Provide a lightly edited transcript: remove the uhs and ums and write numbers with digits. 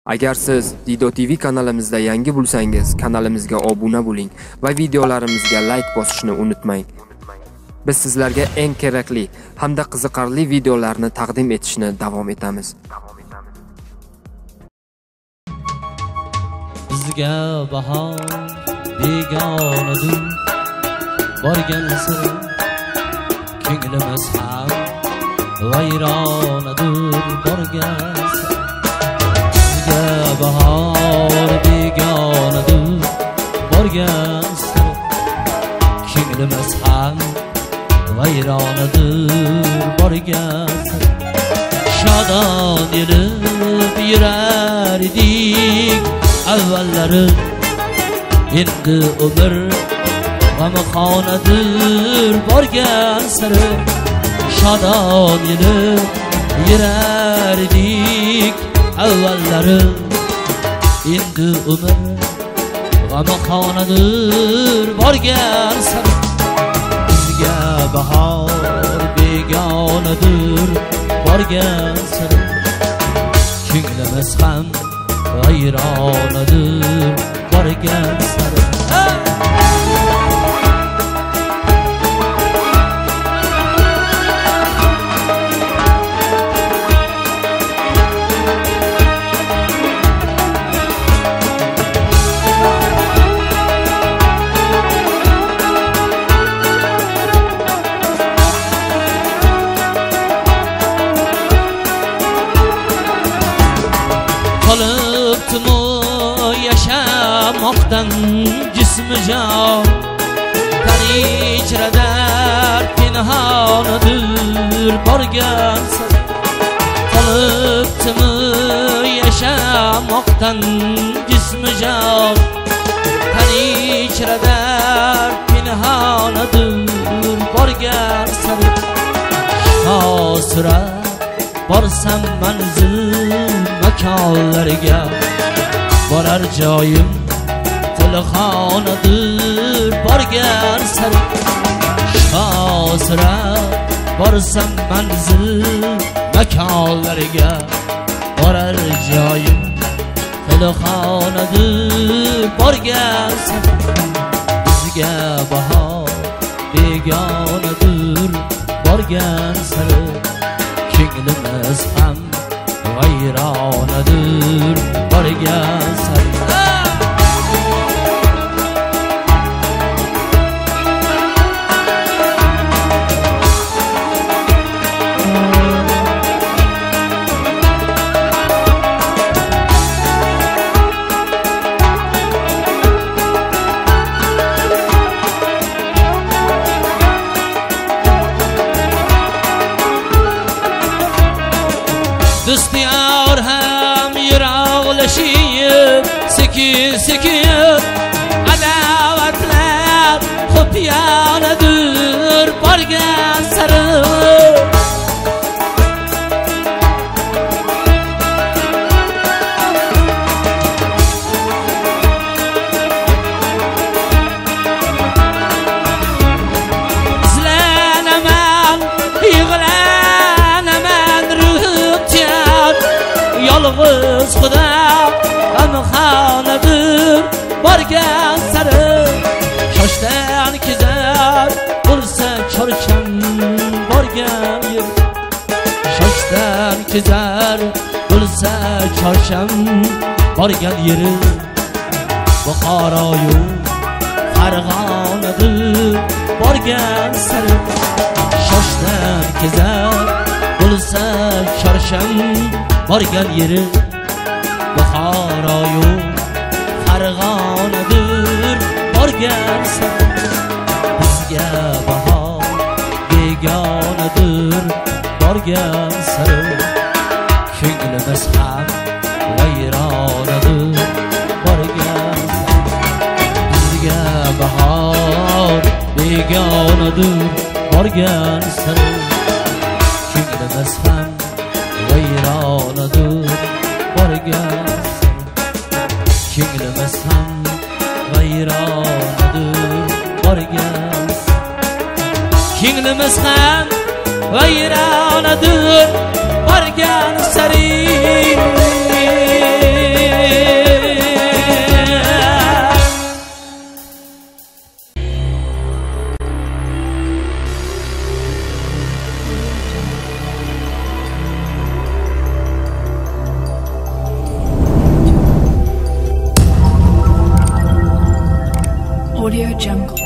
Agar siz Dido TV kanalimizda yangi bo'lsangiz, kanalimizga obuna bo'ling va videolarimizga like bosishni unutmang. Biz sizlarga eng kerakli hamda qiziqarli videolarni taqdim etishni davom etamiz. Bizga bahor begonadir, borgan sari ko'nglimiz ham vayronadir, borgan sari. Bizga bahor begonadir, borgan sari ko'nglimiz ham vayronadir, borgan sari. Shodon yelib yurar edik avvallari, endi umr g'amxonadir, borgan sari. Shodon yelib yurar edik avvallari, endi umr g'amxonadir, borgan sari. Bizga bahor begonadir, borgan sari ko'nglimiz ham vayronadir, borgan sari. Qolibdimi yashamoqdan jismi jon, tani ichra pinhonadir, borgan sari. Qolibdimi yashamoqdan jismi jon, tani ichra pinhonadir, borgan sari. Shosira borsam manzil makonlarga, borar joyim tilxonadir, borgan sari. Shosira borsam manzil makonlarga, borar joyim tilxonadir, borgan sari. Bizga bahor begonadir, borgan sari ko'nglimiz ham vayronadir, borgan sari. Do'stlar ham yiroqlashib, sekin-sekin adovatlar xufiyanadir, borgan sari. Izlanaman, yig'lanaman, ruhim tiyar, yolg'iz xudo g'amxonadir, borgan sari. Shoshdan kezar bo'lsa chorcham, borgan yer. Shoshdan kezar bo'lsa chorcham, borgan yeri Buxoroyu Farg'onadir, borgan sari. Shoshdan kezar bo'lsa chorcham, borgan yeri Buxoroyu Farg'onadir, borgan sari. Bizga bahor begonadir, borgan sari ko'nglimiz ham vayronadir, borgan sari. Bizga bahor begonadir, borgan sari ko'nglimiz ham vayronadir, borgan sari. Ko'nglimiz ham vayronadir, borgan sari. Ko'nglimiz ham vayronadir, borgan sari. Audio Jungle.